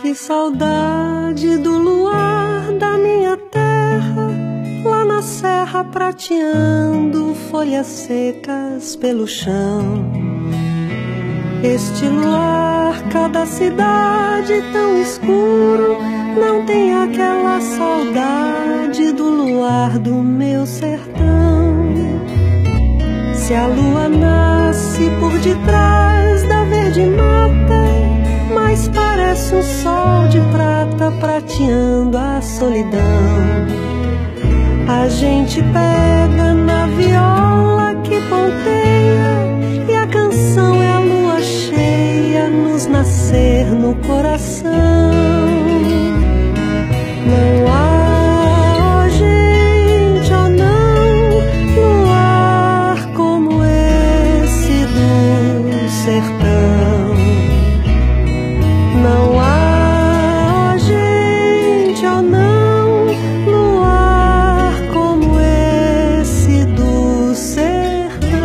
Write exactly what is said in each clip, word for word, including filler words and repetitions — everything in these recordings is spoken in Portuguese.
Que saudade do luar da minha terra, lá na serra prateando folhas secas pelo chão. Este luar, cada cidade tão escuro, não tem aquela saudade do luar do meu sertão. Se a lua nasce por detrás da verde mata, mas parece um sol de prata prateando a solidão. A gente pega na viola que ponteia, e a canção é a lua cheia nos nascer no coração. Não há, oh gente, oh não, luar como esse do sertão. Não há, oh gente, oh não, luar como esse do sertão.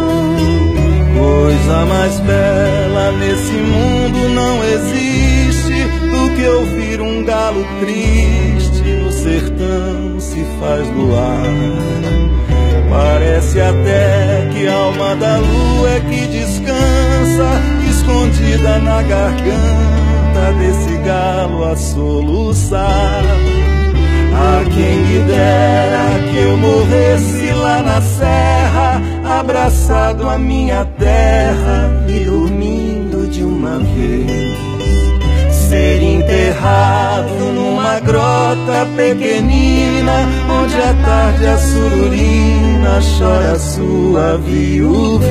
Coisa mais bela nesse mundo não existe do que ouvir um galo triste no sertão se faz luar. Parece até que a alma da lua é que descansa, escondida na garganta desse galo a soluçar. A quem me dera que eu morresse lá na serra, abraçado à minha terra e dormindo de uma vez. Ser enterrado numa grota pequenina, onde à tarde a sururina chora sua viuvez.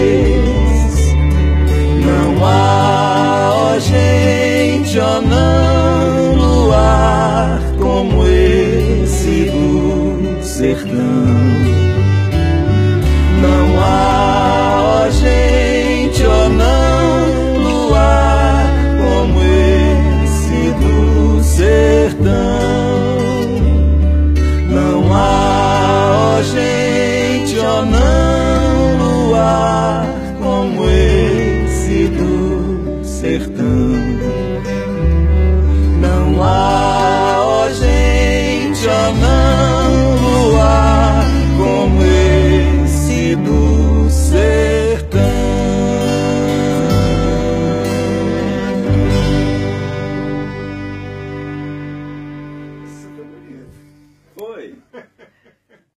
Não há, ó gente, ó não, luar como esse do sertão.